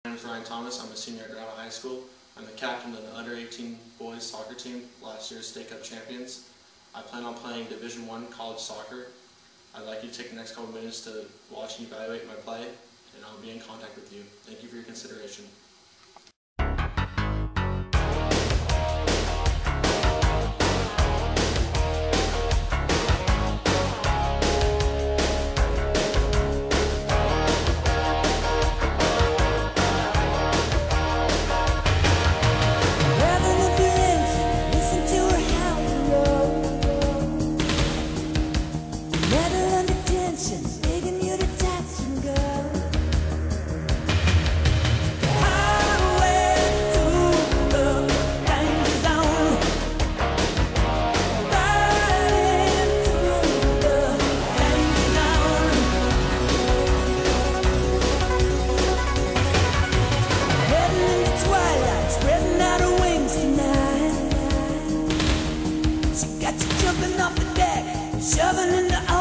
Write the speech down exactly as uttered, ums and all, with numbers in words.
My name is Ryan Thomas. I'm a senior at Granada High School. I'm the captain of the under eighteen boys soccer team, last year's state cup champions. I plan on playing Division One college soccer. I'd like you to take the next couple of minutes to watch and evaluate my play, and I'll be in contact with you. Thank you for your consideration. Got you jumping off the deck, shoving in the